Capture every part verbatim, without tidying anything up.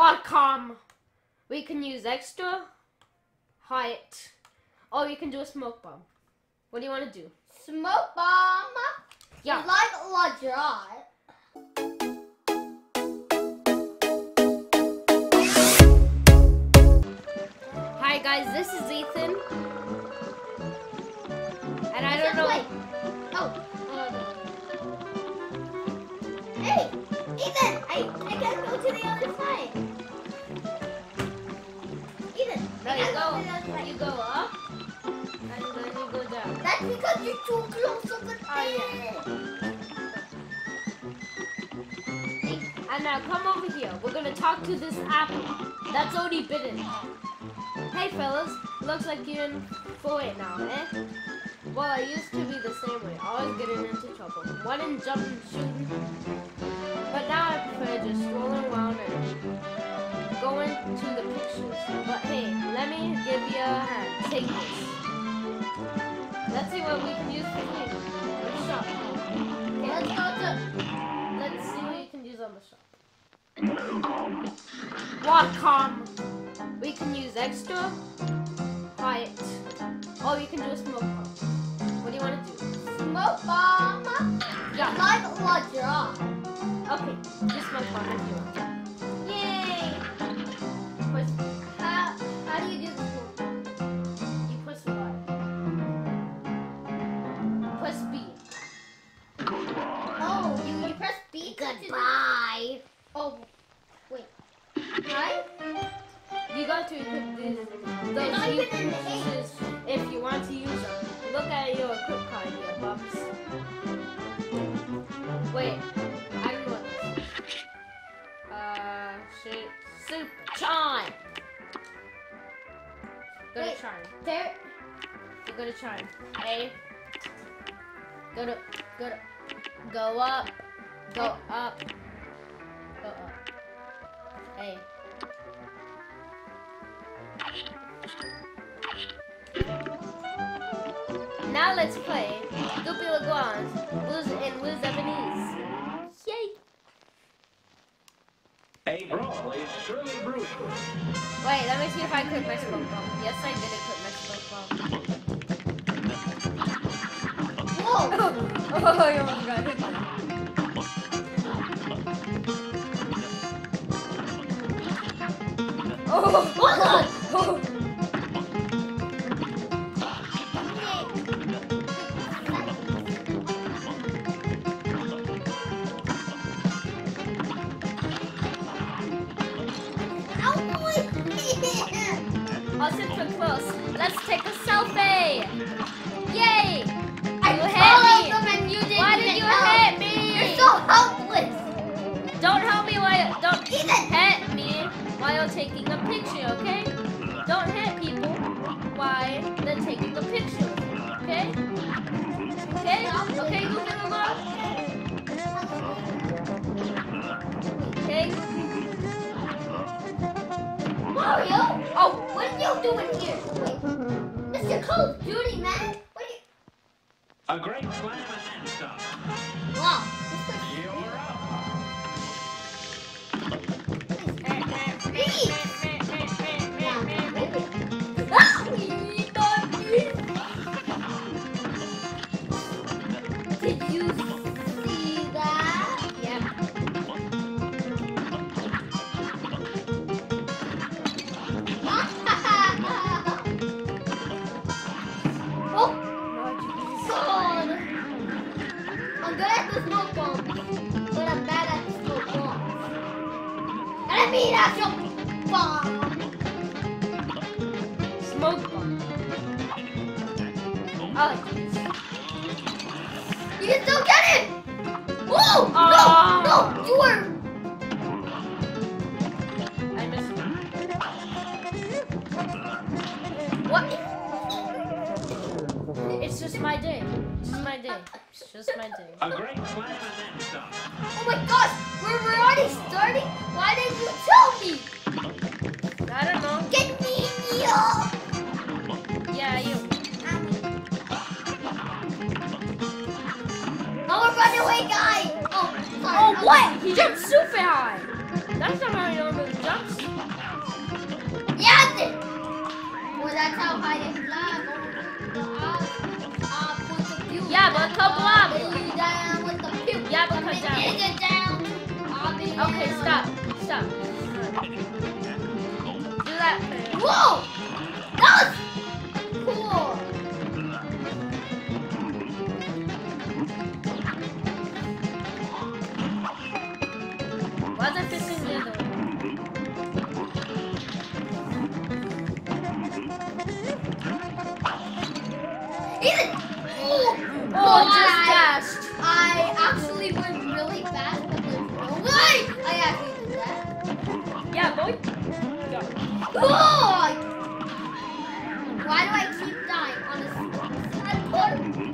Welcome. We can use extra, height, or you can do a smoke bomb. What do you want to do? Smoke bomb. Yeah. Like a dry. Hi guys, this is Ethan. And I don't know. Wait. Oh. Um. Hey, Ethan, I, I gotta go to the other side. Ethan, No, I you gotta go, to the other side. you go up, and then you go down. That's because you're too close to the Oh, yeah. And now come over here. We're gonna talk to this apple that's already bitten. Hey fellas, looks like you're in for it now, eh? Well, I used to be the same way, always getting into trouble. One in jumping, shooting. But now I prefer just strolling around and going to the pictures. But hey, let me give you a hand. Take this. Let's see what we can use for you. Let's shop. Okay, let's go to. Let's see what you can use on the shop. Welcome. We can use extra, height, or you can do a smoke bomb. What do you want to do? Smoke bomb. Yeah. Like a dry. Okay, just smoke bomb if you want. Yay! Push. How how do you do the smoke bomb? You push Y. Press B. Oh, you, you press B. Goodbye. Oh, wait. Hi. You got to equip these, They're not those even in the pieces if you want to use them. Look at your equip card here, bums. Wait, I don't know what this is. Uh, shit. Super charm. Go to Wait, charm. There. You go to charm. A. Go to, go to, go up, go up, go up. A. Now let's play Goopy Le Grande and Wiz Ebony's. Yay! A brawl is surely brewing. Wait, let me see if I equip my smoke bomb. Yes, I did equip my smoke bomb. Whoa! Oh, you almost got hit. Oh, oh, oh. I'll sit for close. Let's take a selfie! Yay! I You hit followed me! them and you didn't Why did even you help. hit me? You're so helpless. Don't help me while you, don't Ethan. hit me while you're taking a picture, okay? Don't hit people while they're taking a picture, okay? Okay? Okay, Goopy Le Grande? Okay? Mario? Oh, what are you doing here? Wait, Mister Call of Duty, man. What are you? A great slam and then some. Wow. You're up. Please. Did you see that? Yeah. Oh, God. I'm good at the smoke bomb, but I'm bad at the smoke bomb. And I mean actual bomb. Smoke bomb. Oh, jeez. You can still get it! Whoa! Oh. No! No! You were... I missed it. What? It's just my day. It's just my day. It's just my day. A great slam and then some. Oh my gosh! We're, we're already starting? Why didn't you tell me? I don't know. Get me up! Yeah, you. Oh, we're running away, guy! Oh, sorry. Oh, what? He jumped super high. That's not how he normally jumps. Take it down. Bobby. Okay, stop. Stop. Do that. Whoa! That was cool. Why is I fixing the other one? Ethan! Oh, Oh, God. just dashed. I actually went really fast, but there's no way I actually did that. Yeah, boy. Go. Oh! Why do I keep dying on this? I put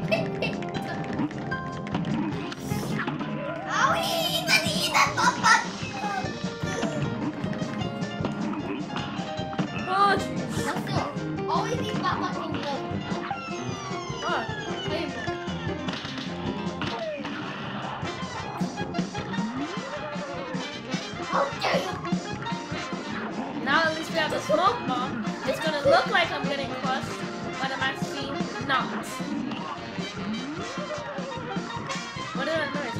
Owie! Ethan, Ethan! Papa! Oh, jeez. Let's go. Always need Papa in the Oh, hey. How dare you! Now at least we have the smoke bomb. It's gonna look like I'm getting crushed, but I'm actually not. What did that noise?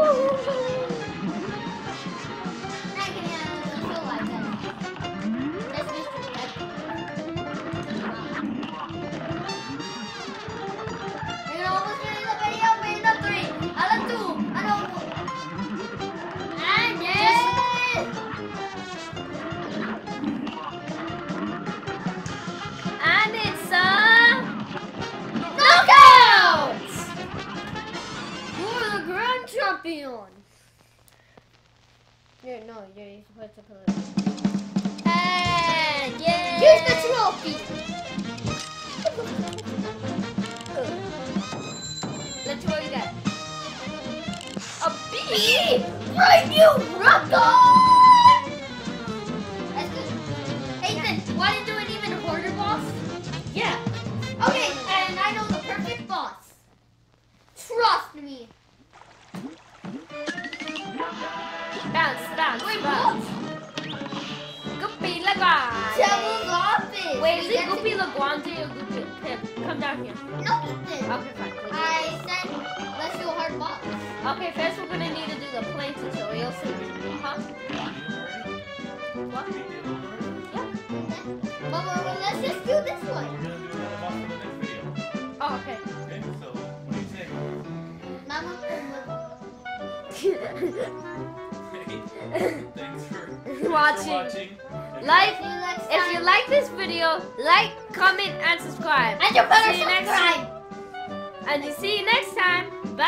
I can uh, feel like that. That's Mister Pet. You're almost finished the video. We're in the three. I love two. I know. And yes. And it's a Knockout! You're the grand champion. You're, no, you're supposed to put it. And yeah. Here's the trophy. Let's see what you got. A bee! Me, right you record. That's good. Ethan, want to do an even harder boss? Yeah. Okay, and I know the perfect boss. Trust me. Bounce, bounce, Wait, bounce. Goopy Le Grande. Devil's office. Wait, is We it get to- Goopy Le Grande or Goopy? Here, come down here. No, Ethan. Okay, fine. I said let's do a hard boss. Okay, first we're gonna need to do the plane tutorial. So, huh? What? Yeah. But, but, but let's just do this one. We're gonna do another boss for the next video. Oh, okay. Okay, so what do you say? Mama. Thanks for Watching. watching. Like, See you next if you time. like this video, like, comment, and subscribe. And you better See you next subscribe. And you see you next time.